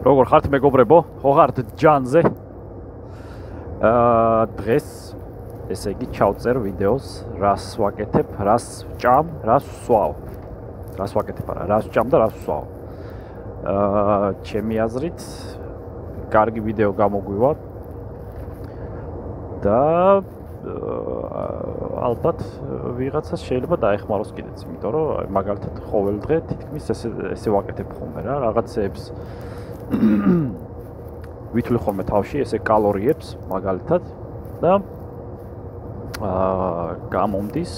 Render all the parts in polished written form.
როგორ ხართ მეგობრებო? ხო ხართ ჯანზე? დღეს ესე იგი ჩავწერ ვიდეოს, რას ვაკეთებ, რას ვჭამ, რას ვსვავ. რას ვაკეთებ არა, რას ვჭამ და რას ვსვავ. ჩემი აზრით, კარგი ვიდეო გამოგვივა და ალბათ ვიღაცას შეიძლება დაეხმაროს კიდეც, იმიტომ რომ მაგალითად ყოველ დღე თითქმის ესე ვაკეთებ ხოლმე რა, რაღაცებს ვითვლი ხოლმე თავში ესე კალორიებს მაგალითად და გამომდის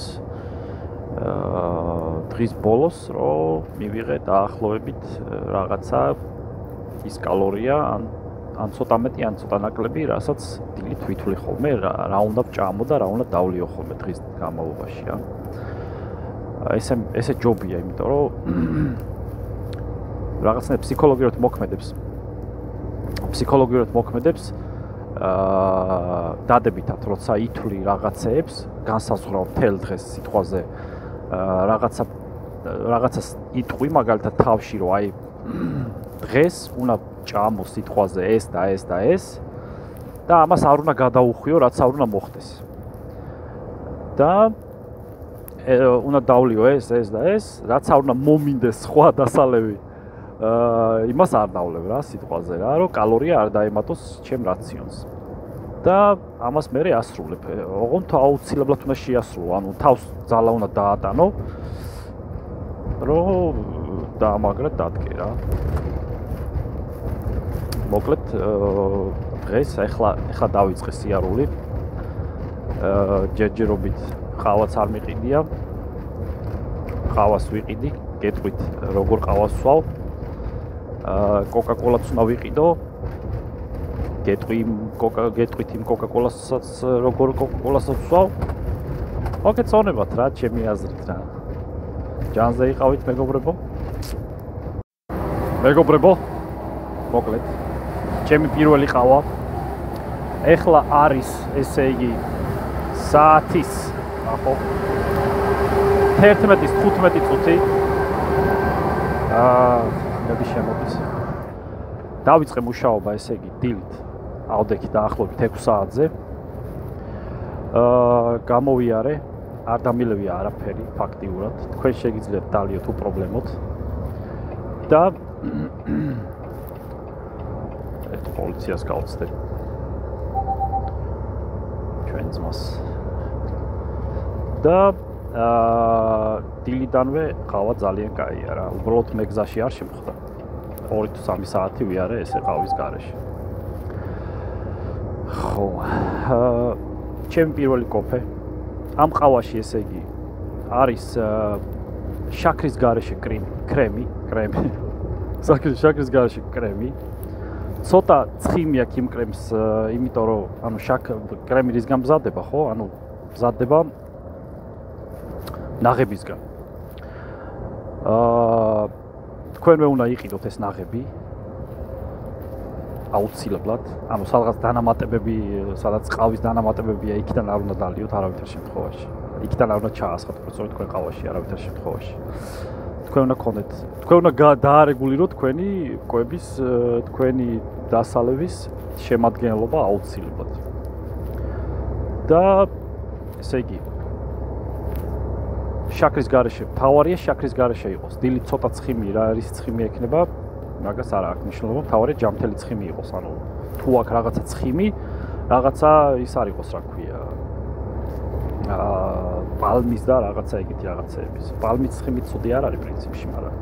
დღის ბოლოს რომ მივიღე დაახლოებით რაღაცა ის კალორია ან ცოტა მეტი ან ცოტა ნაკლები, რასაც დილით ვითვლი ხოლმე რა უნდა ვჭამო და რა უნდა დავლიო ხოლმე დღის განმავლობაში რა. ესე ჯობია, იმიტომ რომ რაღაცნაირად ფსიქოლოგიურად მოქმედებს დადებითად, როცა ითვლი რაღაცეებს, განსაზღვრავ მთელ დღეს სიტყვაზე რაღაცას იტყვი მაგალითად თავში, რომ აი დღეს უნდა ჭამო სიტყვაზე ეს და ეს და ეს და ამას არ უნდა გადაუხვიო, რაც არ უნდა მოხდეს. და უნდა დავლიო ეს და ეს, რაც არ უნდა მომინდეს სხვა დასალევი. იმას არ დავლებ რა სიტყვაზე რა, რომ კალორია არ დაემატოს ჩემ რაციონს. და ამას მე ასრულებ. ოღონდ აუცილებლად უნდა შეასრულო, ანუ თავს ძალა უნდა დაატანო, რომ დაამაგრად დადგე რა. მოკლედ დღეს ახლა დავიწყე სიარული. ჯერჯერობით ყავაც არ მიყიდია. ყავას ვიყიდი, გეტყვით როგორ ყავას ვსვავ. კოკა-კოლაც უნდა ვიყიდო. გეტყვით იმ კოკა-კოლასაც როგორ კოკა-კოლასაც ვსვავ. მოგეწონებათ რა, ჩემი აზრით რა. ჯანზე იყავით მეგობრებო? მოკლედ ჩემი პირველი ყავა ეხლა არის ესე იგი საათის ახო 11:15 წუთი. მედი შემოდის. დავიწყე მუშაობა ესე იგი დილით ავდექი დაახლოებით 6 საათზე. გამოვიარე, არ დამილევია არაფერი ფაქტიურად. თქვენ შეგიძლიათ დალიოთ უპრობლემოდ. და პოლიციას გავწდებ. ჩვენ ძმას. და დილიდანვე ყავა ძალიან კაია რა. უბრალოდ მე გზაში არ შემხვდა. 2-3 საათი ვიარე ესე ყავის გარეშე. ხო. ჩემი პირველი კოფე. ამ ყავაში ესე იგი არის შაქრის გარეშე კრემი. შაქრის გარეშე კრემი. ცოტა ცხიმი აქვს იმ კრემს, იმიტომ რომ ანუ კრემი რისგან მზადდება, ხო? ანუ მზადდება ნაღებისგან. თქვენვე უნდა იყიდოთ ეს ნაღები. აუცილებლად. ანუ სადღაც დანამატებები, სადაც ყავის დანამატებებია, იქიდან არ უნდა დალიოთ არავითარ შემთხვევაში. იქიდან არ უნდა ჩაასხათ, სწორედ თქვენ ყავაში არავითარ შემთხვევაში. თქვენ უნდა გქონდეთ, თქვენ უნდა დაარეგულიროთ თქვენი კვების, თქვენი დასალევის შემადგენლობა აუცილებლად. და ესე იგი შაქრის გარეშე, თავარია შაქრის გარეშე იყოს. დილით ცოტა ცხიმი რა არის ცხიმი ექნება, მაგას არ აქვს მნიშვნელობა, თავარია ჯამთელი ცხიმი იყოს. ანუ თუ აქვს რაღაცა ცხიმი, რაღაცა ის არ იყოს, რა ქვია. პალმის და რაღაცა ეგეთი რაღაცეების. პალმის ცხიმი ცუდი არ არის პრინციპში, მაგრამ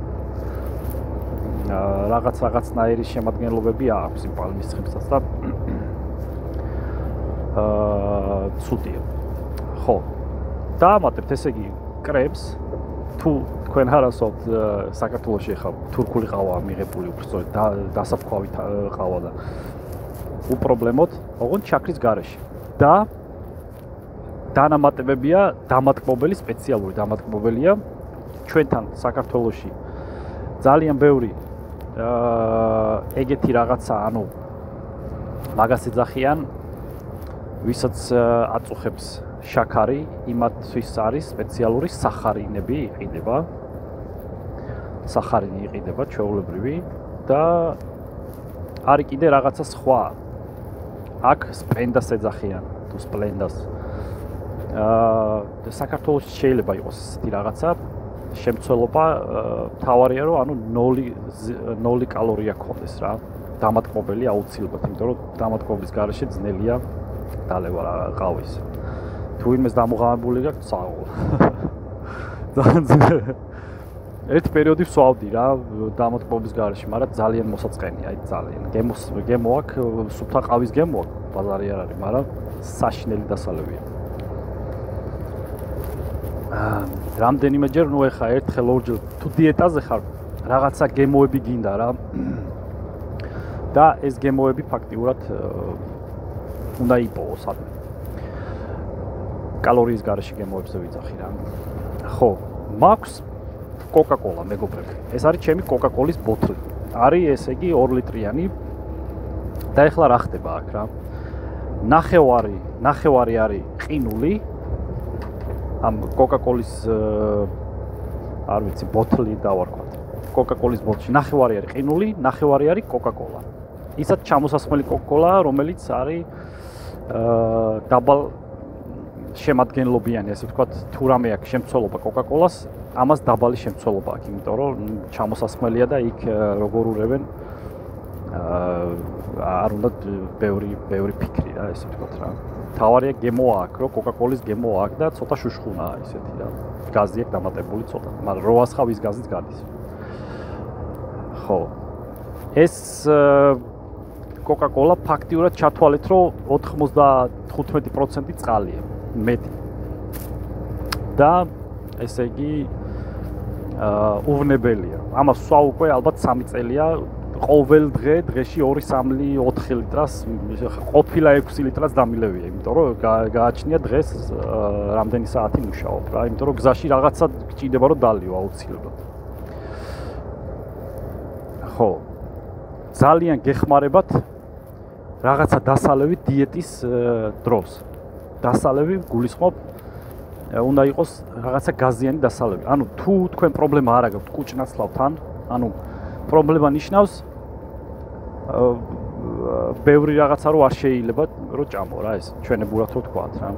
რაღაცნაირი შემადგენლობები აქვს იმ პალმის ცხიმსაც და ცუდია. ხო. დაამატებთ ესე იგი კრემს, თუ თქვენ არასოთ საქართველოში ხარ, თურქული ყავა მიღებული უბრალოდ დასაფქვავით ყავა და უპრობლემოდ, ოღონდ შაქრის გარეშე. და დანამატებებია, დამატკბობელი, სპეციალური დამატკბობელია ჩვენთან საქართველოში ძალიან ბევრი ეგეთი რაღაცა, ანუ მაგას ეძახიან, ვისაც აწუხებს შაქარი, იმათთვის არის სპეციალური სახარინები იყიდება. სახარინი იყიდება ჩვეულებრივი და არის კიდე რაღაცა სხვა. აქ სპლენდას ეძახიან, თუ სპლენდას. საქართველოს შეიძლება იყოს ესეთი რაღაცა შემცველობა, თავარია რომ ანუ 0 კალორია ქონდეს რა. დამატკობელი აუცილებლად, იმიტომ რომ დამატკობლის გარეშე ძნელია დალევა ყავის. თუ იმეს დამოღამებული გაქვს, წავალ. ერთ პერიოდი ვსვავდი რა დამატკბობის გარეშე, მაგრამ ძალიან მოსაწყენია, აი ძალიან. გემო აქვს, სუფთა ყავის გემო აქვს, ბაზარი არ არის, მაგრამ საშინელი დასალებია. რამდენიმეჯერ, ნუ ეხა ერთხელ ორჯერ თუ დიეტაზე ხარ, რაღაცა გემოები გინდა რა. და ეს გემოები ფაქტიურად უნდა იპოვოს ადმე. კალორიის გარეშე გემოებზე ვიძახი რა. ხო, მაქვს Coca-Cola მეგობრები. ეს არის ჩემი Coca-Cola-ის ბოთლი. არის ესე იგი 2 ლიტრიანი. და ეხლა რა ხდება აქ რა? ნახევარი არის ყინული. ამ Coca-Cola-ის არ ვიცი, ბოთლი დავარქვათ. Coca-Cola-ის ბოთლში ნახევარი არის ყინული, ნახევარი არის Coca-Cola. ისაც ჩამოსასხმელი Coca-Cola, რომელიც არის დაბალ შემადგენლობიანი, ასე ვთქვათ, თუ რამე აქვს შემცველობა Coca-Cola-ს, ამას დაბალი შემცველობა აქვს, იმიტომ რომ ჩამოსასხმელია და იქ როგორ ურევენ არ უნდა ბევრი ფიქრი რა, ესე ვთქვათ რა. თავარია გემო აქვს, რომ Coca-Cola-ის გემო აქვს და ცოტა შუშხუნაა ისეთი რა. გაზი აქვს დამატებული ცოტა, მაგრამ როასხავის გაზიც გადის. ხო. ეს Coca-Cola ფაქტიურად ჩათვალეთ, რომ 95% წყალია. მეტი. და ესე იგი უვნებელია. ამას სვა უკვე ალბათ 3 წელია, ყოველ დღეში 2-3 4 ლიტრას, ყოფილა 6 ლიტრას დამილევია, იმიტომ რომ გააჩნია დღეს რამდენი საათი მუშაობ რა, იმიტომ რომ გზაში რაღაცა გჭირდება რომ დალიო აუცილებლად. ხო. ძალიან გეხმარებათ რაღაცა დასალევი დიეტის დროს. დასალევი გულისხმობ უნდა იყოს რაღაცა გაზიანი დასალევი. ანუ თუ თქვენ პრობლემა არ აქვს კუჭნაცლავთან, ანუ პრობლემა ნიშნავს ბევრი რაღაცა რო არ შეიძლება რო ჭამო რა ეს ჩვენებურად რო თქვათ რა.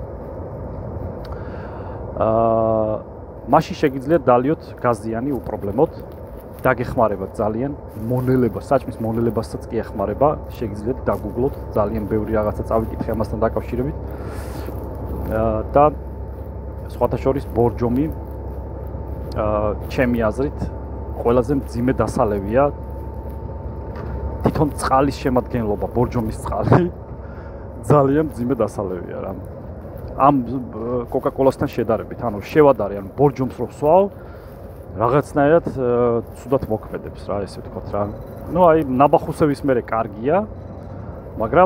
მაშინ შეგიძლიათ დალიოთ გაზიანი უპრობლემოდ. დაგეხმარება ძალიან მონელება, საჭმის მონელებასაც კი ეხმარება, შეგიძლიათ დაგუგლოთ, ძალიან ბევრი რაღაცა წავიკითხე ამასთან დაკავშირებით. და სხვათა შორის ბორჯომი ჩემი აზრით ყველაზე მძიმე დასალევია. თვითონ წყალის შემადგენლობა, ბორჯომის წყალი ძალიან მძიმე დასალევია რა. ამ Coca-Cola-სთან შედარებით, ანუ შევადარე, ანუ ბორჯომს რო ვსვავ რაღაცნაირად ცუდად მოქმედებს რა, ესე ვთქვათ რა. ნუ აი ნაბახუსების მერე კარგია, მაგრამ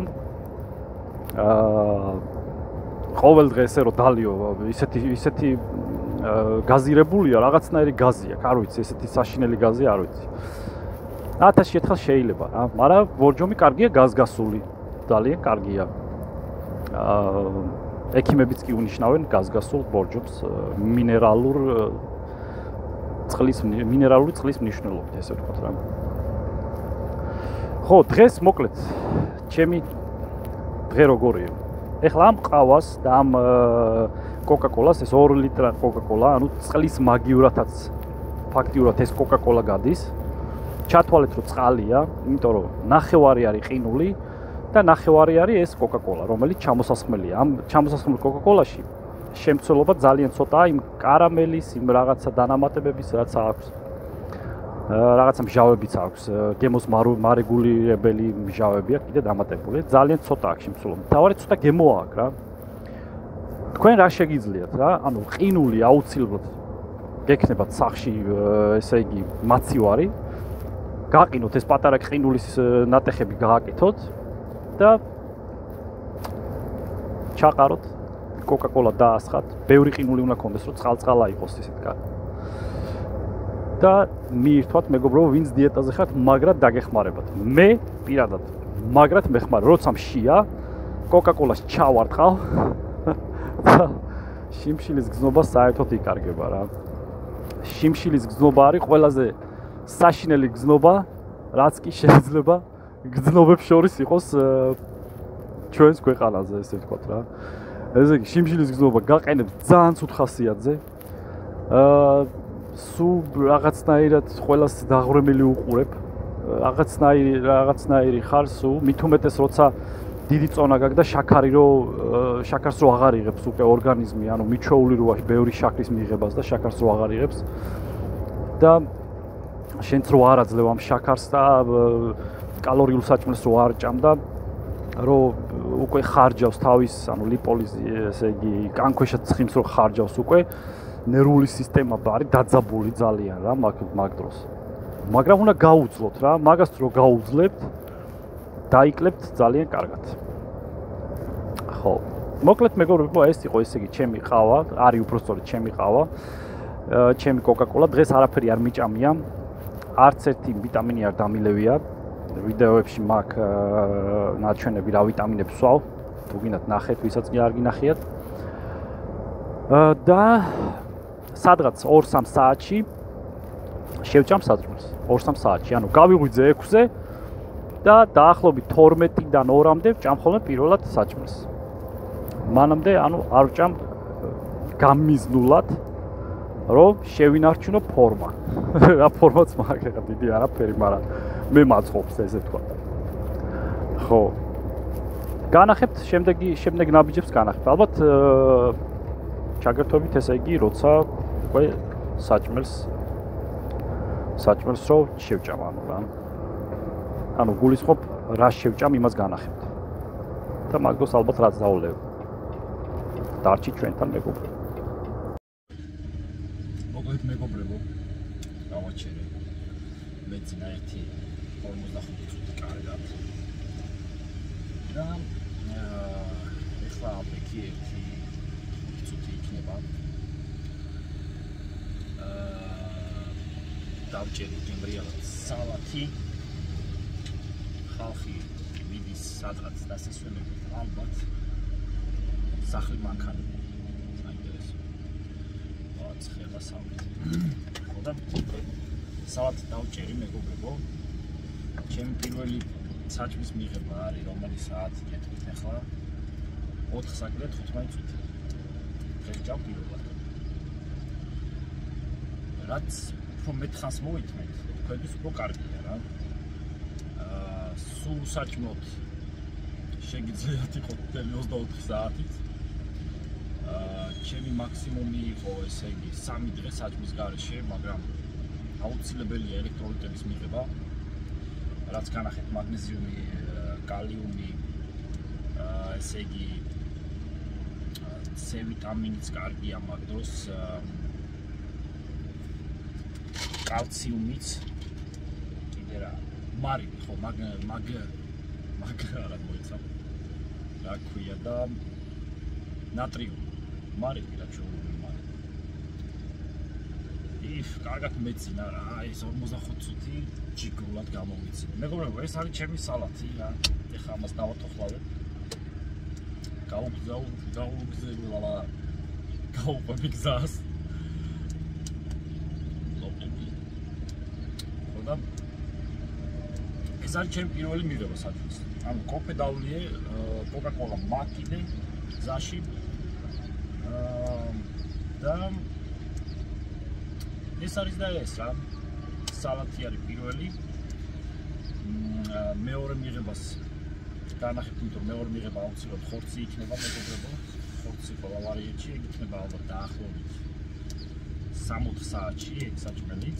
ყოველ დღე ესე რომ დალიო, ისეთი გაზირებულია, რაღაცნაირი გაზი აქვს, არ ვიცი, ესეთი საშინელი გაზი არ ვიცი. 1000 შეთხელ შეიძლება რა, მაგრამ ბორჯომი კარგია, გაზგასული, ძალიან კარგია. ექიმებიც კი უნიშნავენ გაზგასულ ბორჯომს მინერალური წყლის მნიშვნელობით, ესე ვთქვათ რა. ხო, დღეს მოკლედ ჩემი დღე როგორია? ეხლა ამ ყავას და ამ Coca-Cola-ს, ეს 2 ლიტრა Coca-Cola, ანუ წყლის მაგიურათაც ფაქტიურად ეს Coca-Cola გადის. ჩათვალეთ რომ წყალია, იმიტომ რომ ნახევარი არის ყინული და ნახევარი არის ეს Coca-Cola, რომელიც ჩამოსასხმელია. ამ ჩამოსასხმელ Coca-Cola-ში შემცველობა ძალიან ცოტაა იმ კარამელის, იმ რაღაცა დანამატებების, რაც აქვს. რაღაცა მჟავებიც აქვს, გემოს მარეგულირებელი მჟავები აქვს კიდე დამატებული. ძალიან ცოტა აქვს შემცველობა. თავარი ცოტა გემო აქვს რა. თქვენ რა შეგიძლიათ რა? ანუ ყინული აუცილებლად გექნებათ სახში, ესე იგი, მაცივარი. გაყინოთ ეს პატარა ყინულის ნატეხები გააკეთოთ და ჩაყაროთ Coca-Cola დაასხათ. ბევრი ყინული უნდა კონდეს, რომ წყალ-წყალა იყოს ისეთ კაც. და მიირთვათ მეგობრო, ვინც დიეტაზე ხართ, მაგრად დაგეხმარებათ. მე პირადად მაგრად მეხმარებ, როცა მშია, Coca-Cola-ს ჩავარტყავ და შიმშილის გზნობა საერთოდ იკარგება რა. შიმშილის გზნობა არის ყველაზე საშინელი გზნობა, რაც კი შეიძლება გრძნობებს შორის იყოს ჩვენს ქვეყანაზე, ესე ვთქვათ რა. ესე იგი, შიმშილის გრძნობა გაყენებს ძალიან ცუდ ხასიათზე. სულ რაღაცნაირად ყველას დაღვრემელი უყურებ. რაღაცნაირი ხარ სულ, მით უმეტეს როცა დიდი წონა გაქვს და შაქარი შაქარს რო აღარ იღებს უკვე ორგანიზმი, ანუ მიჩვეული როა ბევრი შაქრის მიღებას და შაქარს რო აღარ იღებს. და შენც რო არ აძლევ ამ შაქარს და კალორიულ საჭმელს რო არ ჭამ და რო უკვე ხარჯავს თავის, ანუ ლიპოლიზი, ესე იგი, კანქვეშა ცხიმს რო ხარჯავს უკვე, ნერვული სისტემა არის დაძაბული ძალიან რა მაგ დროს. მაგრამ უნდა გაუძლოთ რა, მაგას რო გაუძლებთ, დაიკლებთ ძალიან კარგად. ხო, მოკლედ მეგობრებო, ეს იყო ესე იგი ჩემი ყავა, არის უბრალოდ ჩემი ყავა, ჩემი კოკა-კოლა, დღეს არაფერი არ მიჭამია, არც ერთი ვიტამინი არ დამილევია. ვიდეოებში მაქვს ნაჩვენები რა ვიტამინებს ვსვავ, თუ გინდათ ნახეთ, ვისაც არ გინახიათ. და სადღაც 2-3 საათში შევჭამ საჭმელს. 2-3 საათში, ანუ გავიღვიძე 6-ზე და დაახლოებით 12-დან 2-მდე ვჭამ ხოლმე პირველად საჭმელს. მანამდე, ანუ არ ვჭამ გამიზნულად, რომ შევინარჩუნო ფორმა. რა ფორმაც მაქვს ახლა დიდი არაფერი, მაგრამ მე მაწყობს ესე თქვა. ხო. განახებთ შემდეგ ნაბიჯებს განახებთ. ალბათ ჩაგერთვებით ესე იგი, როცა უკვე საჭმელს რო შევჭამ ანუ რა. ანუ გულისხმობ რა შევჭამ იმას განახებთ. და მაგ დროს ალბათ რაც დაულევ. დარჩი ჩვენთან მეგობრებო. მოკლედ მეგობრებო, დავაჩერე. მე წინა 45 წუთი კარგად. და ეხლა აპეკი 1 წუთი იქნება. დავჭერი გემრიალად სალათი. ხალხი მიდის სადღაც დასასვენებლად ალბათ. სახლი მანქანა. საინტერესო. ცხელა სალათი. ხო და სალათი დავჭერი მეგობრებო. ჩემი პირველი საჭმის მიღება არის რომელი საათი გეტყვით ახლა 4 საათი 15 წუთი. ხერჭავ პირველად. რაც უფრო მეტ ხანს მოითმეთ, თქვენთვის უფრო კარგია რა. სულ საჭმოთ შეგიძლიათ იყოს 24 საათით. ჩემი მაქსიმუმი იყო ესე იგი 3 დღე საჭმის გარეშე, მაგრამ აუცილებელია ელექტროლიტების მიღება. რაც განახეთ მაგნეზიუმი, კალიუმი, ესე იგი C ვიტამინიც კარგია მაგ დროს, კალციუმიც კიდე რა, მარილი ხო, მაგ არა მოიცა. რა ქვია და ნატრიუმი. მარილი რა ჩვეულებრივი მარილი. კარგად მეცინა რა, ეს 45 წუთი ჯიგრულად გამოვიცინე. მეგობრებო, ეს არის ჩემი სალათი რა. ეხლა ამას დავათოხლავებ. გაუყვები გზას. ხოდა ეს არის ჩემი პირველი მიღება საჭმელს. ანუ კოფე დავლიე, კოკა-კოლა მაქვს კიდე გზაში. და ეს არის და ეს რა. სალათი არის პირველი. მეორე მიღებას განახებთ, იმიტომ რომ მეორე მიღება აუცილებლად ხორცი იქნება მეგობრებო. ხორცი ყველა ვარიანტში იქნება ალბათ დაახლოებით 60 საათში ეგ საჭმელიც.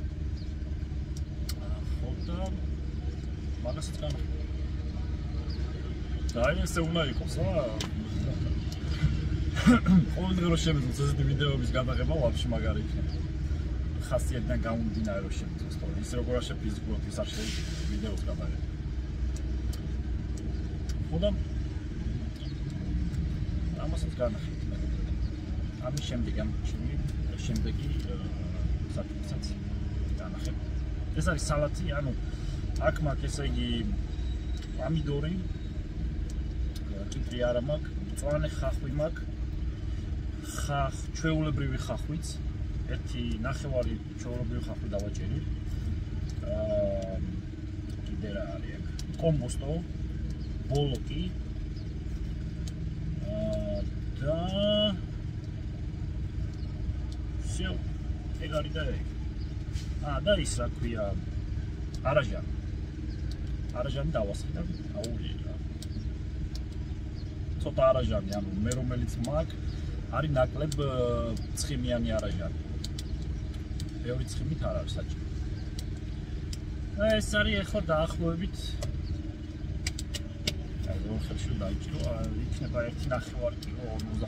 ხო და მაგასაც განახებთ. და ესე უნდა იყოს რა. ყოველდღე რო შემიძლია ესეთი ვიდეოების გადაღება ვაფშე მაგარი იქნება. ხასიათიდან გამომდინარე რომ შემიძლია თორე ის როგორ არ შეფიზიკურად ის არ შეიძლება ვიდეოს გადაღება. ხოდა ამასაც განახებთ. ამის შემდეგი საჭმელსაც განახებთ. ეს არის სალათი, ანუ აქ მაქვს ესე იგი პომიდორი, კიტრი არა მაქვს, მწვანე ხახვი მაქვს, ჩვეულებრივი ხახვიც, ერთი ნახევარი ჩვეულებრივი ხახვი დავაჭერი. კიდე რა არის აქ? კომბოსტო ბოლოკი და всё ეგ არის და ეგ და ის რა ქვია არაჟანი დავასხდა აუღია რა ცოტა არაჟანი ანუ მე რომელიც მაქვს არის ნაკლებ ცხიმიანი არაჟანი ბევრი ცხიმით არ არის საჭირო ეს არის ახლა დაახლოებით აი ხელში დაიჭრო იქნება 1.5 კილო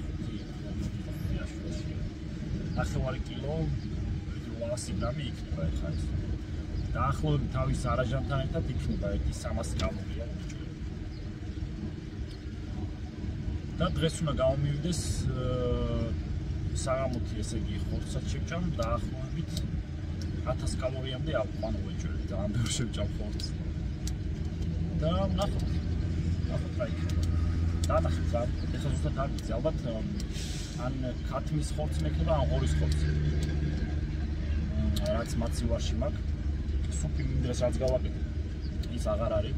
45 კილო 100 გრამი იქნება ახლა ეს დაახლოებით თავის არაჟანთან ერთად იქნება 300 გრამია და დღეს უნდა გამომივიდეს საღამოთი ესე იგი ხორცად შევჭამ დაახლოებით 1000 კალორიამდე აყვანო ვეჭველი და ამ ბევრ შევჭამ ხორცს და ნახოთ რა იქნება დანახეთ რა ეხლა ზუსტად არ ვიცი ალბათ ან ქათმის ხორცი მექნება ან ღორის ხორცი რაც მაცივარში მაქვს სუპი მინდას რაც გავაკეთე ის აღარ არის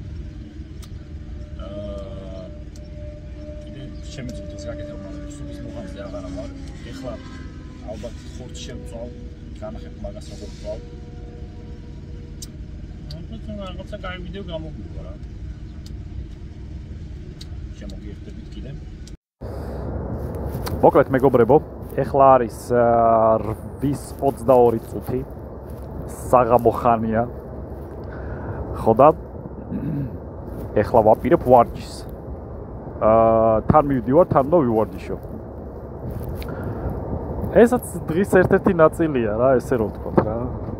შემეძლოთ ეს გაკეთება მაგრამ სუპის მოხამზე აღარ ვარ ეხლა ალბათ ხორცს შევწვალ განახებ მაგას როგორ ვწვალ რაღაცა კაი ვიდეო გამოგვივა რა შემოგიერთებით კიდე მოკლედ მეგობრებო ეხლა არის 8:22 წუთი საღამო ხანია ხო და ეხლა ვაპირებ ვარჯიშს თან მივდივარ თან და ვივარჯიშო ესაც დღის ერთ-ერთი ნაწილია რა ესე რომ ვთქვა რა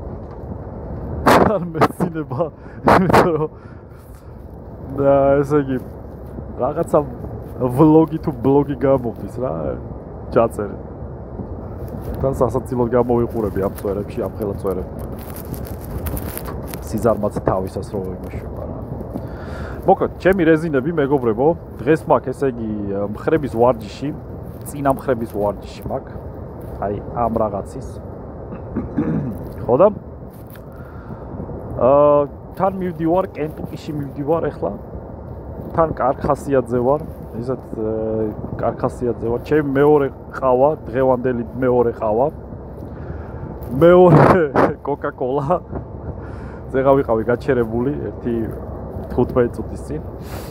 თან მეცინება იმიტომ რომ და ესე იგი რაღაცა ვლოგი თუ ბლოგი გამოვდის რა ჩაწერე თან სასაცილოდ გამოვიყურები ამ წვერებში ამ ხელაწვერებში სიზარმაც თავისას რო იმუშავა რა მოკლედ ჩემი რეზინები მეგობრებო დღეს მაქვს ესე იგი მხრების ვარჯიში წინა მხრების ვარჯიში მაქვს აი ამ რაღაცის ხო და თან მივდივარ კენტუკიში მივდივარ ეხლა თან კარხასიაძე ვარ ისეთ კარხასიაძე ვარ ჩემი მეორე ყავა დღევანდელი მეორე ყავა მეორე კოკა-კოლა ზეღა ვიყავი გაჩერებული 15 წუთის წინ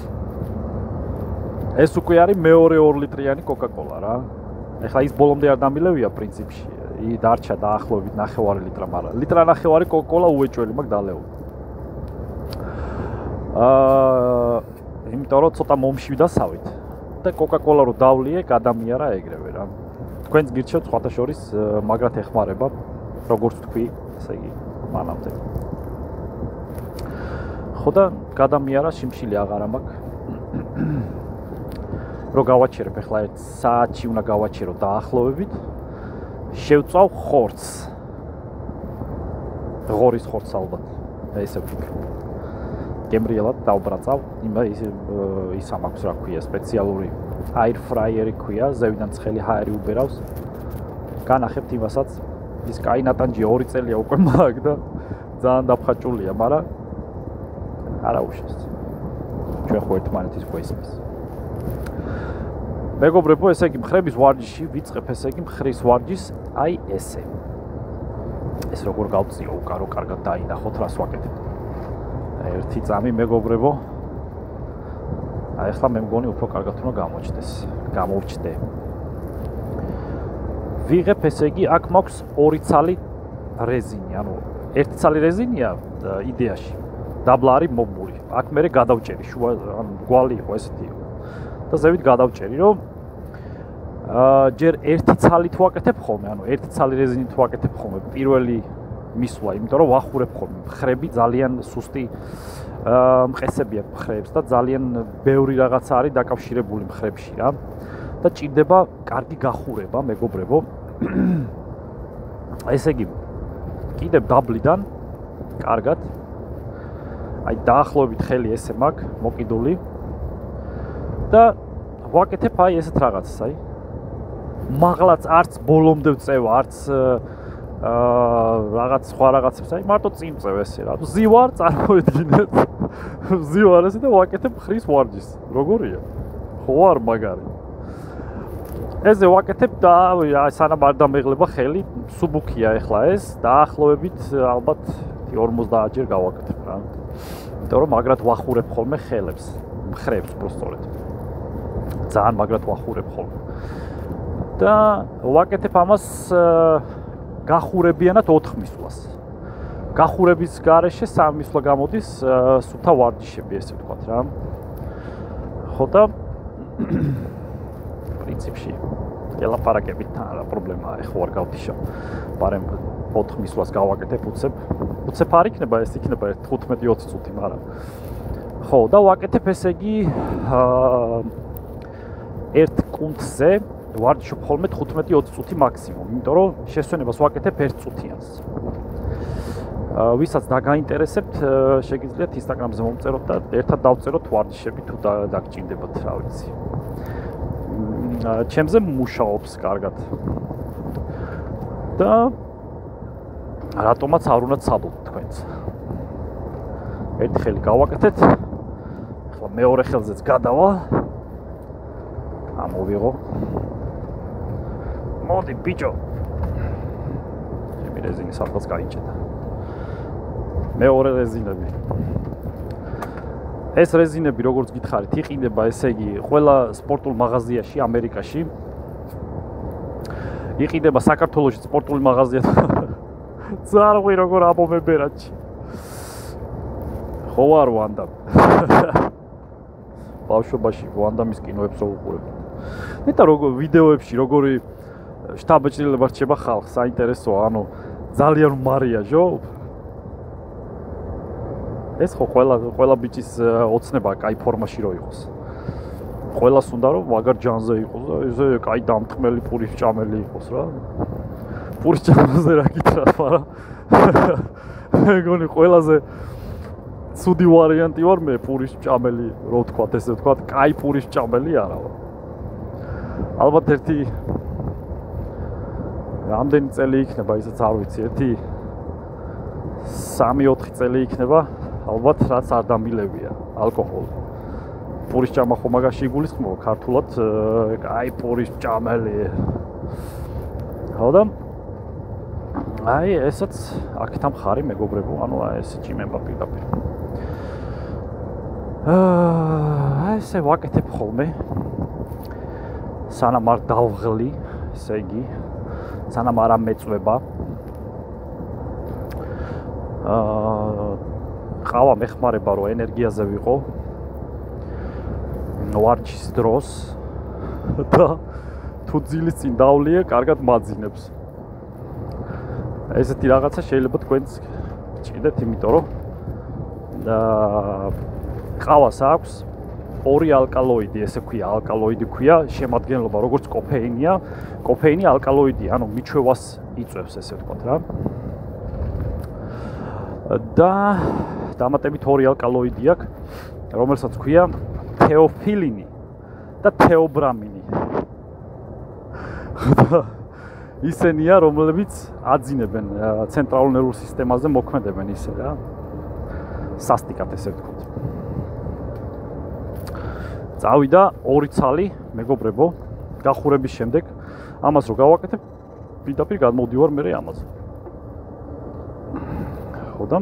ეს უკვე არის მეორე 2 ლიტრიანი კოკა-კოლა რა ეხლა ის ბოლომდე არ დამილევია პრინციპში დარჩა დაახლოებით 9 ლიტრა მაგრამ ლიტრა 9 კოკა-კოლა უეჭველი მაქვს დალეო იმიტომ რომ ცოტა მომშვიდასავით და კოკა-კოლა რო დავლიე გადამიარა ეგრევე რა თქვენს გირჩევთ სხვათა შორის მაგრად ეხმარება როგორც თქვი ესე იგი მანამდე ხო და გადამიარა შიმშილი აღარა მაქვს რო გავაჩერებ ახლა 1 საათში უნდა გავაჩერო დაახლოებით შევწავ ხორცს ღორის ხორცს ალბათ ესე ვფიქრობ გემრიელად დავბრაწავ ის ამაქვს რა ქვია სპეციალური air fryer-ი ქვია ზევიდან ცხელი ჰაერი უბერავს განახებთ იმასაც ის კაი ნატანჯი 2 წელია უკვე მაქვს და ძალიან დაფხაჭულია მაგრამ არა უშავს ჩვენ ხო ერთმანეთის გვესმის მეგობრებო ესე იგი მხრების ვარჯიში ვიწყებ ესე იგი მხრის ვარჯიშს აი ესე ეს როგორ გავწიო უკარო კარგად დაინახოთ რას ვაკეთებ ერთი წამი მეგობრებო აი ახლა მე მგონი უფრო კარგად უნდა გამოჩნდე ვიღებ ესე იგი აქ მაქვს 2 ცალი რეზინი ანუ 1 ცალი რეზინია იდეაში დაბლა არის მომული აქ მე გადავჭერი შუა ანუ გვალი იყო ესეთი და ზევით გადავჭერი რომ ჯერ 1 ცალით ვაკეთებ ხოლმე ანუ 1 ცალი რეზინით ვაკეთებ ხოლმე პირველი მისვლა იმიტომ რომ ვახურებ ხოლმე მხრები ძალიან სუსტი მყესები აქვს მხრებს და ძალიან ბევრი რაღაცა არის დაკავშირებული მხრებში რა და ჭირდება კარგი გახურება მეგობრებო ესე იგი კიდევ დაბლიდან კარგად აი დაახლოებით ხელი ესე მაქვს მოკიდული და ვაკეთებ აი ესეთ რაღაცას აი მაღლაც არც ბოლომდე ვწევა არც რაღაც სხვა რაღაცებს, აი მარტო წიმწევ ესე რა. ზივარ წარმოედგინეთ. ზივარ ესე და ვაკეთებ ხრის ვარჯიშს. როგორია? ხო არ მაგარი. ესე ვაკეთებ და სანამ არ დამეღლება ხელი, სუბუქია ეხლა ეს, დაახლოებით ალბათ 50 ჯერ გავაკეთებ რა. იმიტომ რომ მაგრად ვახურებ ხოლმე ხელებს, მხრებს უბრალოდ. ძალიან მაგრად ვახურებ ხოლმე. და ვაკეთებ ამას გახურებიანად 4 მისვლას. გახურების გარეშე 3 მისვლა გამოდის სუფთა ვარჯიშები, ესე ვთქვათ რა. ხო და პრინციპში ელაპარაკებით რა პრობლემაა, ეხლა არ გავდიშავ. პარემ 4 მისვლას გავაკეთებ უცებ არ იქნება, ეს იქნება 15-20 წუთი, მაგრამ ხო და ვაკეთებ ესე იგი ერთ კუნთზე ვარჯიშობ ხოლმე 15-20 წუთი მაქსიმუმ, იმიტომ რომ შესვენებას ვაკეთებ 1 წუთიანს. ვისაც დაგაინტერესებთ, შეგიძლიათ Instagram-ზე მომწეროთ და ერთად დავწეროთ ვარჯიშები თუ დაგჭირდებათ, რა ვიცი. ჩემზე მუშაობს კარგად. და რატომაც არ უნდა ცადოთ თქვენც. ერთი ხელი გავაკეთეთ. ახლა მეორე ხელზეც გადავალ. ამოვიღო. მოდი ბიჭო. ჩემი რეზინი სადღაც გაიჭედა. მეორე რეზინები. ეს რეზინები როგორც გითხარით, იყიდება ესე იგი ყველა სპორტულ მაღაზიაში ამერიკაში. იყიდება საქართველოში სპორტული მაღაზია. ზარღვი როგორ აბომებერაჩი. ხო არ ვანდამ. ბავშვობაში ვანდამის კინოებს რო უყურებდი. მეტა როგორ ვიდეოებში როგორი შტაბ-ჭრილება რჩება ხალხს, საინტერესოა, ანუ ძალიან მარიაჟო. ეს ხო ყველა ბიჭის ოცნება კაი ფორმაში რო იყოს. ყველას უნდა რომ მაგარ ჯანზე იყოს და ესე კაი დამტყმელი პურის ჭამელი იყოს რა. პურის ჭამაზე რა გითხრათ, მაგრამ მეგონი ყველაზე ცუდი ვარიანტი ვარ მე პურის ჭამელი, რო ვთქვათ, ესე ვთქვათ, კაი პურის ჭამელი არა ვარ. ალბათ ერთი რამდენი წელი იქნება, ისაც არ ვიცი, ერთი 3-4 წელი იქნება, ალბათ რაც არ დამილებია ალკოჰოლი. პურის ჭამა ხო მაგაში იგულისხმება ქართულად, კაი პურის ჭამელი. ხო და აი ესაც აქეთ ამხარი მეგობრებო, ანუ ეს ჭიმება პირდაპირ. ესე ვაკეთებ ხოლმე. სანამ არ დავღლი, ესე იგი, სანამ არ ამეწვება. ყავა მეხმარება რომ ენერგიაზე ვიყო. ვარჯიშის დროს და თუ ძილის წინ დავლია, კარგად მაძინებს. ესეთი რაღაცა შეიძლება თქვენც გჭირდეთ, იმიტომ რომ ყავას აქვს 2 ალკალოიდი, ესე ქვია, ალკალოიდი ქვია, შემადგენლობა როგორც კოფეინია, კოფეინი ალკალოიდია, ანუ მიჩვევას იწვევს, ესე ვთქვათ რა. და დამატებით 2 ალკალოიდი აქვს, რომელსაც ქვია თეოფილინი და თეობრამინი. ისენია, რომლებიც აძინებენ ცენტრალურ ნერვულ სისტემაზე, მოქმედებენ ისე რა. სასტიკად ესე ვთქვათ. წავიდა 2 ცალი, მეგობრებო, გახურების შემდეგ, ამას რო გავაკეთებ, პირდაპირ გადმოვდივარ მე ამაზე. ხო და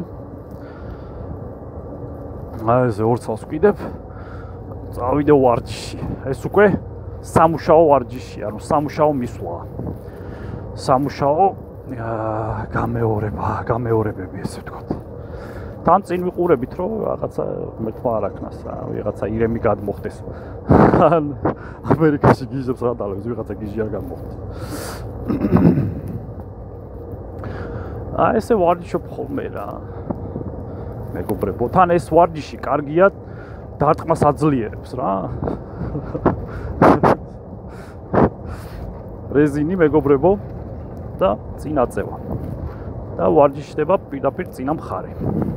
აი ეს 2 ცალს ვკიდებ. წავიდა ვარჯიში. ეს უკვე სამუშაო ვარჯიში, ანუ სამუშაო მისვლაა. სამუშაო გამეორებები, ესე ვთქვათ. თან წინ ვიყურებით, რომ რაღაცა მეთქმა არ აქნას, ვიღაცა ირემი გადმოხდეს. ამერიკაში გიჟებს რა დალებს, ვიღაცა გიჟი არ გადმოხდეს. ესე ვარჯიშობ ხოლმე რა. მეგობრებო, თან ეს ვარჯიში კარგია, დარტყმას აძლიერებს რა. რეზინი მეგობრებო და წინ აწევა. და ვარჯიშდება პირდაპირ წინა მხარე.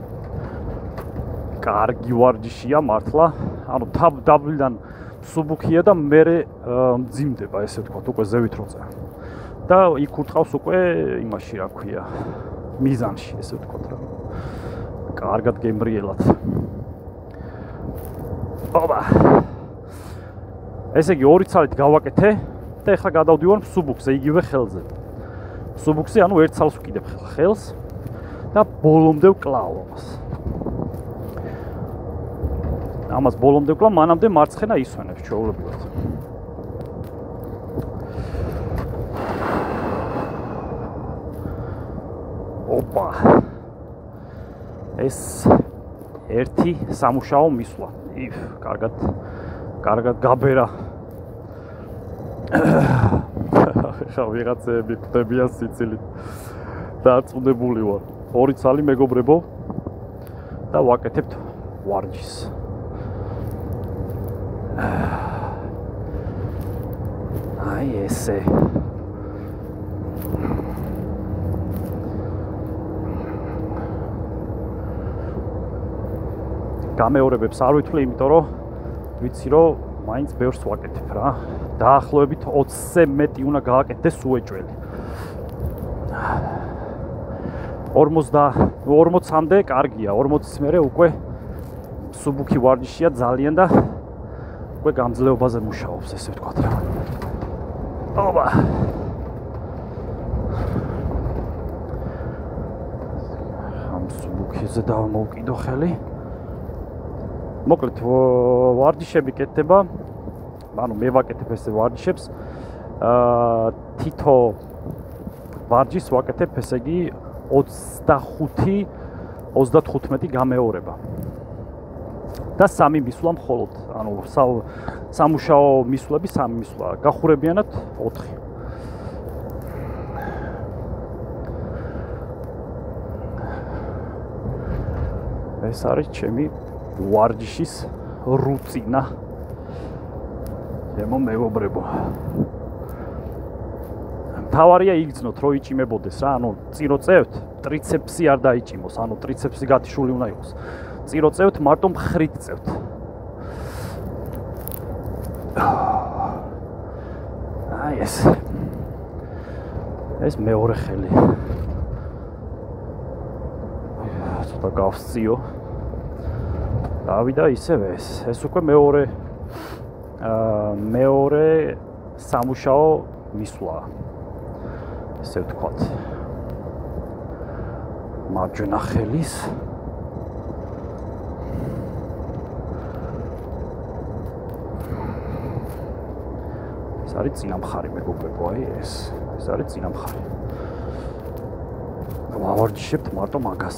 კარგი ვარჯიშია მართლა, ანუ დაბლიდან სუბუქია და მერე მძიმდება, ესე ვთქვათ, უკვე ზევით როწა. და იქ ურტყავს უკვე იმაში, რა ქვია, მიზანში, ესე ვთქვათ რა. კარგად გემრიელად. ოპა. ესე იგი 2 ცალით გავაკეთე და ეხლა გადავდივარ მსუბუქზე, იგივე ხელზე. მსუბუქზე, ანუ ერთ ცალს ვკიდებ ხელს და ბოლომდე ვკლავ ამას. ამას ბოლომდე ვკლავ, მანამდე მარცხენა ისვენებს ჩვეულებრივად. ოპა. ეს ერთი სამუშაო მისვლა. კარგად გაბერა. ხა ვიღაცები ხვდებიან სიცილით. დარწმუნებული ვარ. 2 ცალი მეგობრებო და ვაკეთებთ ვარჯიშს. აი ესე. გამეორებებს არ ვითვლი, იმიტომ რომ ვიცი რომ მაინც ბევრს ვაკეთებ რა. დაახლოებით 20-ზე მეტი უნდა გააკეთდეს უეჭველი. 40-მდე კარგია, 40-ის მერე უკვე მსუბუქი ვარჯიშია ძალიან და უკვე გამძლეობაზე მუშაობს, ესე ვთქვათ რა. ოპა. ამ მსუბუქიზე დავმოვკიდო ხელი. მოკლედ ვარჯიშები კეთდება, ანუ მე ვაკეთებ ესე ვარჯიშებს. თითო ვარჯიშს ვაკეთებ, ესე იგი 25-35 გამეორება. და 3 მისვლა მხოლოდ, ანუ სამუშაო მისვლები 3 მისვლა, გახურებიანად 4. ეს არის ჩემი ვარჯიშის რუტინა. მეგობრებო. თავარია იგრძნოთ, რომ იჭიმებოდეს რა, ანუ წირო წევთ, ტრიცეპსი არ დაიჭიმოს, ანუ ტრიცეპსი გათიშული უნდა იყოს. წირო წევთ, მარტო მხრით წევთ. აი ეს. ეს მეორე ხელი. ცოტა გავსწიო. დავიდა ისევ ეს უკვე მეორე სამუშაო მისვლა. ესე ვთქვათ. მარჯვენა ხელის ეს არის წინა მხარი, მეგობრებო, აი ეს არის წინა მხარი. ვავარჯიშებთ მარტო მაგას.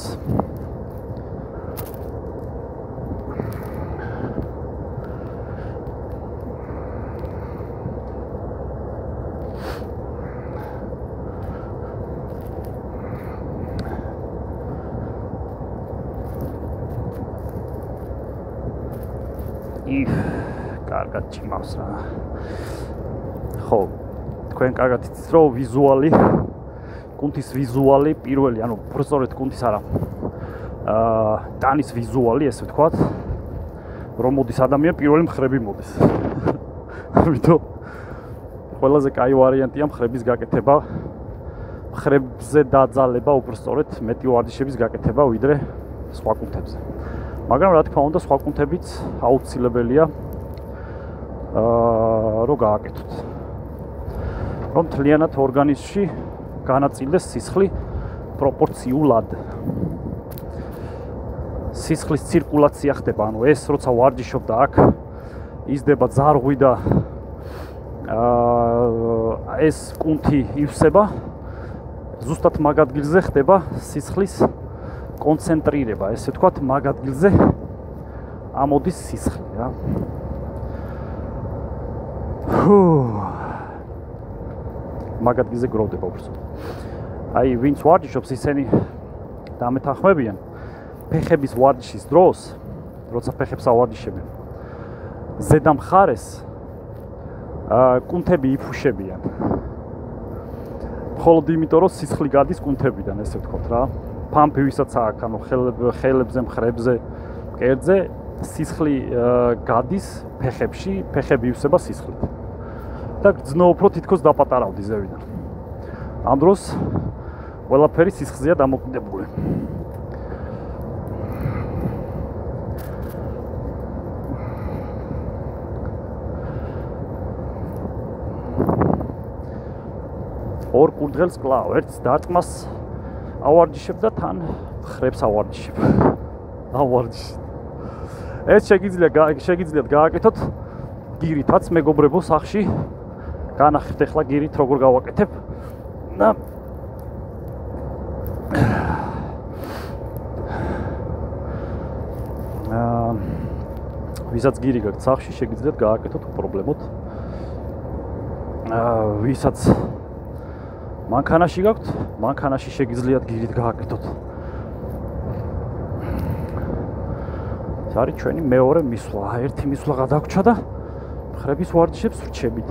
კარგად ჭიმავს რა. ხო, თქვენ კარგად იცით რომ ვიზუალი, კუნთის ვიზუალი პირველი, ანუ უბრალოდ კუნთის არა. ტანის ვიზუალი, ესე ვთქვათ, რომ მოდის ადამიანი პირველი მხრები მოდის. ამიტომ ყველაზე კაი ვარიანტია მხრების გაკეთება. მხრებზე დაძალება უბრალოდ მეტი ვარჯიშების გაკეთება ვიდრე სხვა კუნთებზე. მაგრამ რა თქმა უნდა, სხვა კუნთებიც აუცილებელია რომ გააკეთოთ. რომ მთლიანად ორგანიზმში განაწილდეს სისხლი პროპორციულად. სისხლის ცირკულაცია ხდება, ანუ ეს როცა ვარჯიშობ და აქ იზრდება ძარღვი და ეს კუნთი ივსება, ზუსტად მაგ ადგილზე ხდება სისხლის კონცენტრირება, ესე ვთქვათ, მაგ ადგილზე ამოდის სისხლი რა. მაგ ადგილზე გროვდება უბრალოდ. აი, ვინც ვარჯიშობს, ისინი დამეთანხმებიან ფეხების ვარჯიშის დროს, როცა ფეხებს ავარჯიშებენ, ზედა მხარეს კუნთები იფუშებიან. მხოლოდ იმიტომ, რომ სისხლი გადის კუნთებიდან, ესე ვთქვათ რა. ფამპი ვისაც აქვს, ანუ ხელებზე, მხრებზე, მკერდზე სისხლი გადის ფეხებში, ფეხები ივსება სისხლით. და გრძნო უფრო თითქოს დაპატარავდი ზევიდან. ამ დროს ყველაფერი სისხლზეა დამოკიდებული. ორ კურდღელს კლავ, ერთს დარტყმას ავარჯიშებ და თან ხრებს ავარჯიშებ. ავარჯიშებ. ეს შეგიძლიათ გააკეთოთ გირითაც, მეგობრებო, სახში. განახეთ ახლა გირით როგორ გავაკეთებ და ვისაც გირი გაქვთ სახში, შეგიძლიათ გააკეთოთ უპრობლემოდ. ვისაც მანქანაში გაქვთ, მანქანაში შეგიძლიათ გირით გააკეთოთ. ეს არის ჩვენი მეორე მისვლა. ერთი მისვლა გადაგვრჩა და ხრების ვარჯიშებს ვრჩებით.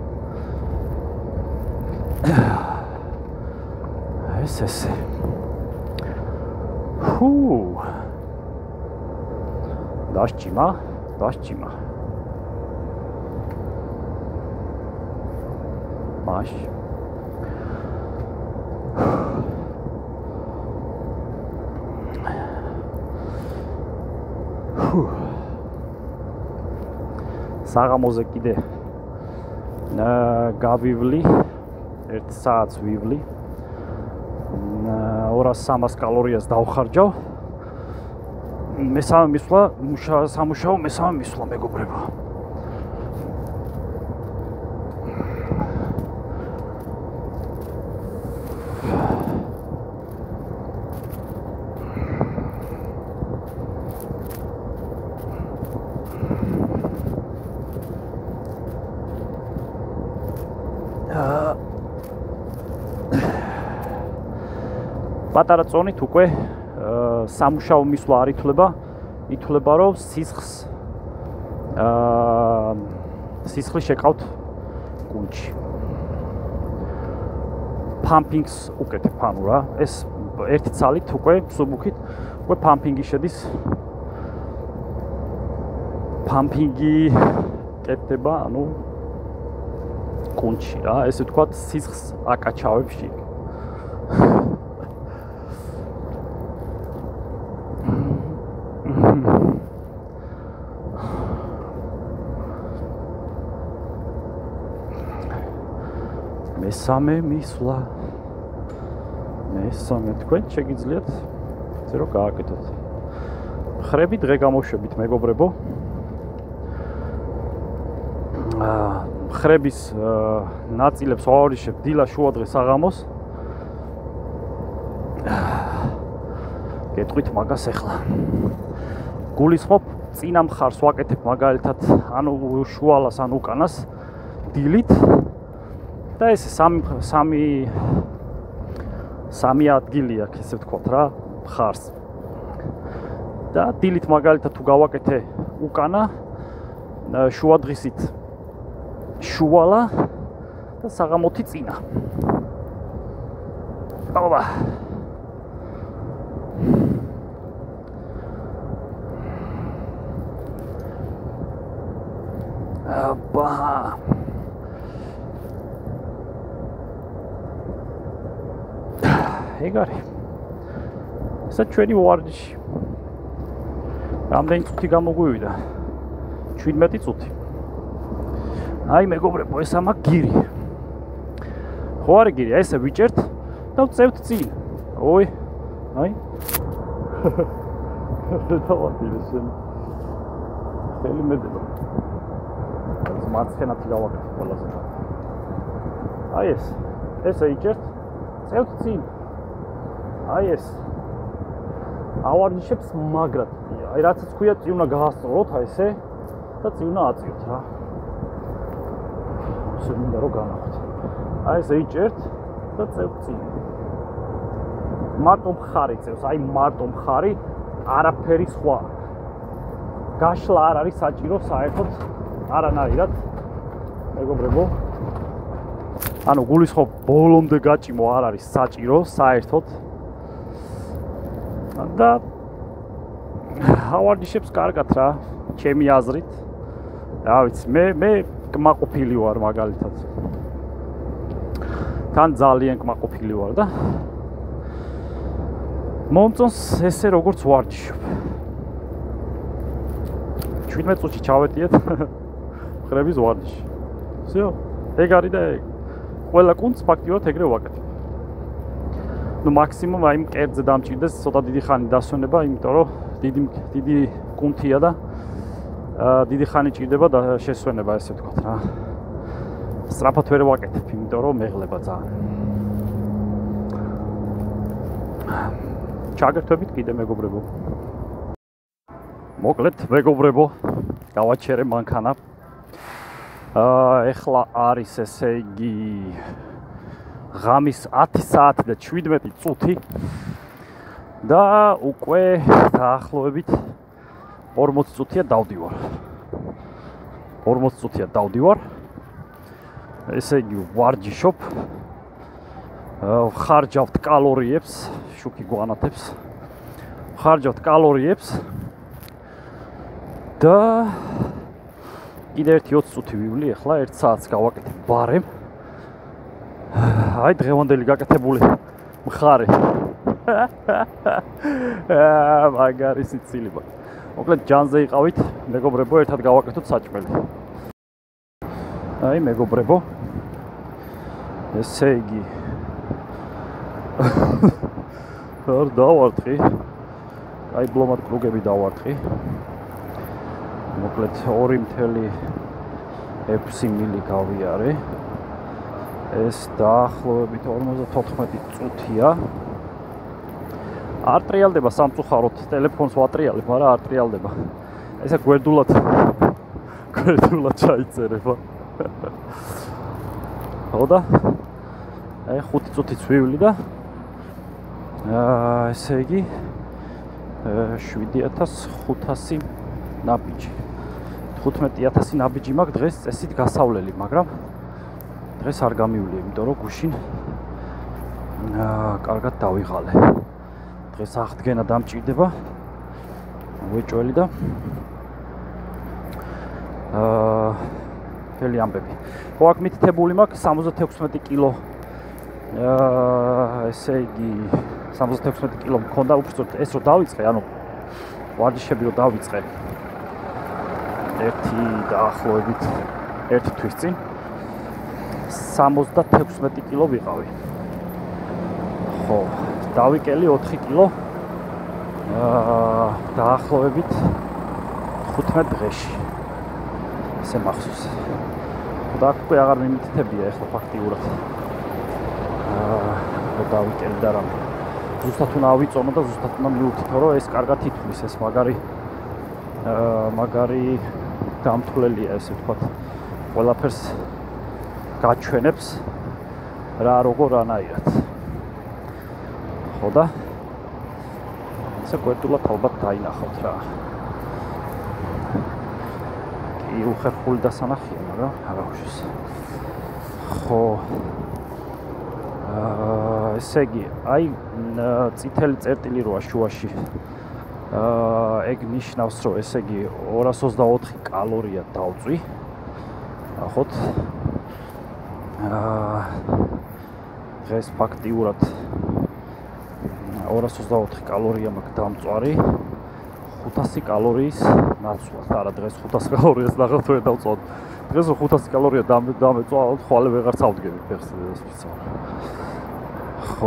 ესე. დასჭიმა. მაშინ საღამოზე კიდე გავივლი 1 საათს ვივლი 200-300 კალორიას დავხარჯავ მესამე მისვლა სამუშაო მესამე მისვლა მეგობრებო პატარა წონით უკვე სამუშაო მისვლა არ ითვლება რომ სისხლი შეკავთ გუნდში პამპინგს უკეთებ ანუ რა ეს ერთი ცალით უკვე მსუბუქით უკვე პამპინგი შედის პამპინგი კეთდება ანუ გუნდში რა ესე ვთქვათ სისხლს აკაჩავებში მესამე მისვლა თქვენ შეგიძლიათ ესე რომ გააკეთოთ ხრები დღე გამოშვებით მეგობრებო ხრების ნაწილებს ვავარჯიშებ დილა შუადღე საღამოს გეტყვით მაგას ახლა გულისხმობ წინა მხარს ვაკეთებ მაგალითად ანუ შუალას ან უკანას დილით და ეს სამი ადგილი აქვს ესე ვთქვათ რა მხარს და დილით მაგალითად თუ გავაკეთე უკანა შუადღისით შუალა და საღამოთი წინა აბა ეგ არის ესა ჩვენი ვარჯიში რამდენი წუთი გამოგვივიდა 17 წუთი აი მეგობრებო ეს ამა გირი ხო არა გირი ესე ვიჭერთ და ვწევთ წინ ой აი დავადილე შენ ხელი მედება ეს მარცხენათი გავაკეთე ყველაზე აი ესე იჭერთ წევთ წინ აი ეს ავარჯიშებს მაგრად აი რაცაც ქვია წი უნდა გაასწოროთ აი ესე და წი უნდა აწიოთ რა ისე მინდა რომ განახოთ აი ესე იჭერთ და წევთ წინ მარტო მხარი წევს აი მარტო მხარი არაფერი სხვა გაშლა არ არის საჭირო საერთოდ არანაირად მეგობრებო ანუ გულისხმობ ბოლომდე გაჭიმო არ არის საჭირო საერთოდ და ავარჯიშებს კარგად რა ჩემი აზრით რა ვიცი მე კმაყოფილი ვარ მაგალითად თან ძალიან კმაყოფილი ვარ და მომწონს ესე როგორც ვარჯიშობ. 17 წუთში ჩავეტიეთ ხრების ვარჯიში. всё, ეგ არის და ეგ. ყველა კუნძს ფაქტიურად ეგრე ვაკეთებ. ნუ მაქსიმუმ აი მკერდზე დამჭირდეს ცოტა დიდი ხანი დასვენება, იმიტომ რომ დიდი კუნთია და დიდი ხანი ჭირდება და შესვენება, ესე ვთქვათ რა. სწრაფად ვერ ვაკეთებ, იმიტომ რომ მეღლება ძალიან. ჩაგერთვებით კიდე მეგობრებო. მოკლედ მეგობრებო, გავაჩერე მანქანა. ეხლა არის ესე იგი ღამის 10 საათი და 17 წუთი და უკვე დაახლოებით 40 წუთია დავდივარ. 40 წუთია დავდივარ. ესე იგი ვარჯიშობ. ხარჯავთ კალორიებს, შუქი გვანათებს. ხარჯავთ კალორიებს და კიდე 20 წუთი ვივლი, ახლა 1 საათს გავაკეთებ ბარემ. აი დღევანდელი გაკეთებული მხარე. მაგარი სიცილება. მოკლედ ჯანზე იყავით, მეგობრებო, ერთად გავაკეთოთ საჭმელი. აი მეგობრებო. ესე იგი არ დავარტყი. აი ბლომად კრუგები დავარტყი. მოკლედ 2.6 მილი გავიარე. ეს დაახლოებით 54 წუთია. არ ტრიალდება სამწუხაროდ, ტელეფონს ვატრიალებ, მაგრამ არ ტრიალდება. ესე გვერდულად ჩაიწერება. ხოდა? აი 5 წუთიც ვივლი და ესე იგი 7500 ნაბიჯი. 15000 ნაბიჯი მაქვს დღეს წესით გასავლელი, მაგრამ დღეს არ გამივლია, იმიტომ რომ გუშინ კარგად დავიღალე. დღეს აღდგენა დამჭირდება. ვეჭველი და მთელი ამბები. ხო, აქ მითითებული მაქვს 76 კილო. ესე იგი 76 კილო მქონდა, უბრალოდ ეს რო დავიწყე, ანუ ვარჯიშები რო დავიწყე. ერთი დაახლოებით 1 თვის წინ 76 კილო ვიყავი. ხო, დავიკელი 4 კილო. დაახლოებით 15 დღეში. ესე მახსოვს. და უკვე აღარ მიმითითებია ახლა ფაქტიურად. დავიკელი და რამე. ზუსტად უნდა ავიწონო და ზუსტად უნდა მივუთითო, რომ ეს კარგად ითვლის, ეს მაგარი დამთვლელია, ესე ვთქვათ. ყველაფერს გაჩვენებს რა როგორ რანაირად. ხო და ესე გვერდულად ალბათ დაინახავთ რა. კი უხერხული დასანახია, მაგრამ არა უშვის. ხო. ესე იგი, აი წითელი წერტილი როა შუაში. ეგ ნიშნავს, რომ ესე იგი 224 კალორია დავწვი. ნახოთ. დღეს ფაქტიურად 224 კალორია მაქვს დამწვარი. 500 კალორიის ნაცვლად. არა, დღეს 500 კალორიას ნახავთ ვერ დავწვავ. დღეს 500 კალორია დამეწვა, ხვალე ვეღარ წავდგები ფეხს სპეციალურად. ხო.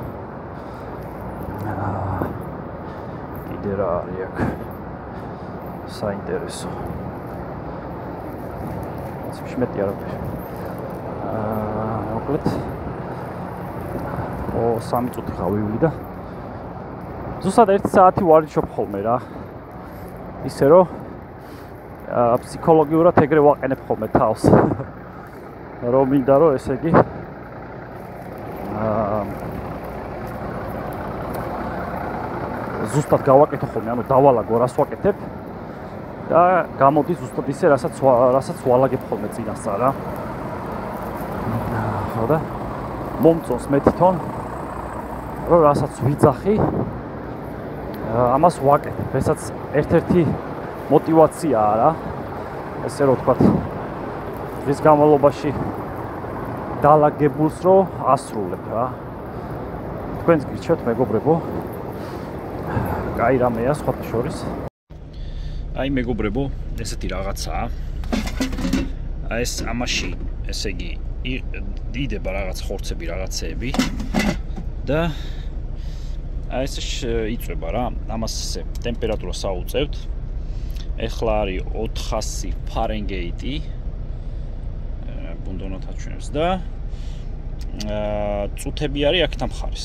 კიდე რა არის აქ? საინტერესო. შემეტი არაფერი. მოკლედ 3 წუთი გავივლი და ზუსტად 1 საათი ვარჯიშობ ხოლმე რა. ისე რომ ფსიქოლოგიურად ეგრე ვაყენებ ხოლმე თავს. რომ მინდა რომ ესე იგი ზუსტად გავაკეთო ხოლმე, ანუ დავალაგო რას ვაკეთებ და გამოდის ზუსტად ისე, რასაც ვალაგებ ხოლმე წინასწარ რა. ხო და მომწონს მე თვითონ რომ რასაც ვიძახი ამას ვაკეთებ. ესაც ერთ-ერთი მოტივაციაა რა. ესე რომ ვთქვათ, დღის განმავლობაში დალაგებულს რო ასრულებ რა. თქვენს გირჩევთ მეგობრებო. კაი რამეა სხვათა შორის. აი მეგობრებო, ესეთი რაღაცაა. აი ეს ამაში, ესე იგი, იდება რაღაც ხორცები, რაღაცეები და აი ეს იწვება რა. ამას ესე ტემპერატურას აუწევთ. ეხლა არის 400 ფარენგეიტი. ბუნდონოთ აჩვენებს და წუთები არის აქ თამხარის.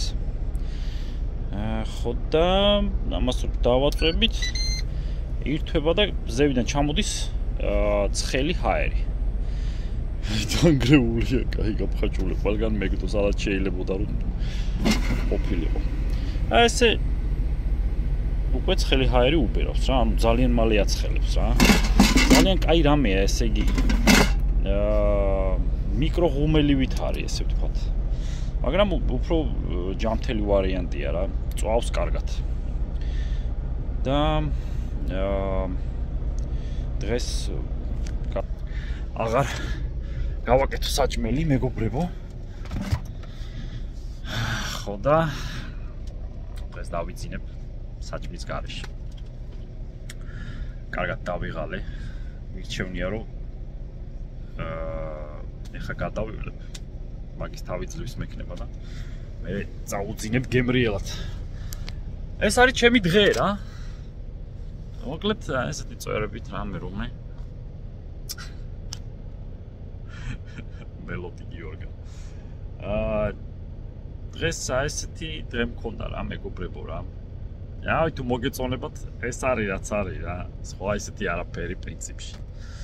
ხო და ამას დავაწვევით. ირთვება და ზევიდან ჩამოდის ცხელი ჰაერი. დანგრეულია, კაი გაფხაჭული, ყველგან მეგდო სადაც შეიძლებოდა რომ ყოფილიყო. აი ესე უკვე ცხელი ჰაერი უბერავს რა, ანუ ძალიან მალე აცხელებს რა. ძალიან კაი რამეა, ესე იგი მიკროღუმელივით არის, ესე ვთქვათ. მაგრამ უფრო ჯამთელი ვარიანტია რა, წვავს კარგად. და დღეს აღარ გავაკეთო საჭმელი, მეგობრებო. ხო და დღეს დავიძინებ საჭმლის გარეშე. კარგად დავიღალე. მირჩევნია რომ ეხა გადავივლებ. მაგის თავი ძლივს მექნება და მე წავუძინებ გემრიელად. ეს არის ჩემი დღე რა. მოკლედ ესეთი წვერებით რამე რომე. მელოდი გიორგა. დღეს ესეთი დღე მქონდა რა მეგობრებო რა. აი თუ მოგეწონებათ, ეს არის რაც არის რა. სხვა ესეთი არაფერი პრინციპში.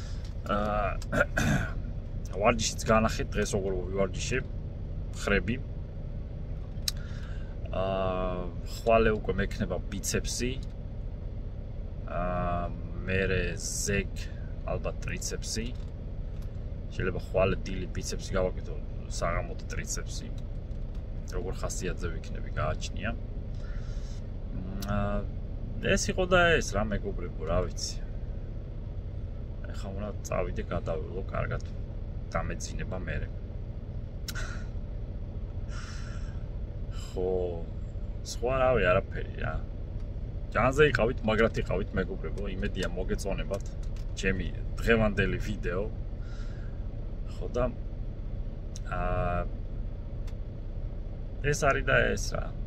ვარჯიშიც განახეთ დღეს როგორ ვივარჯიშებ, ხრები. ხვალე უკვე მექნება ბიცეპსი. მერე ზეგ ალბათ ტრიცეპსი. შეიძლება ხვალე დილით ბიცეპსი გავაკეთო, საღამოთი ტრიცეპსი. როგორ ხასიათზე ვიქნები, გააჩნია. ეს იყო და ეს რა მეგობრებო, რა ვიცი. ეხლა უნდა წავიდე გადავიღო კარგად. დამეძინება მერე. ხო, სხვა რავი არაფერი რა. ჯანზე იყავით, მაგრად იყავით მეგობრებო, იმედია მოგეწონებათ ჩემი დღევანდელი ვიდეო. ხო და ეს არის და ეს რა.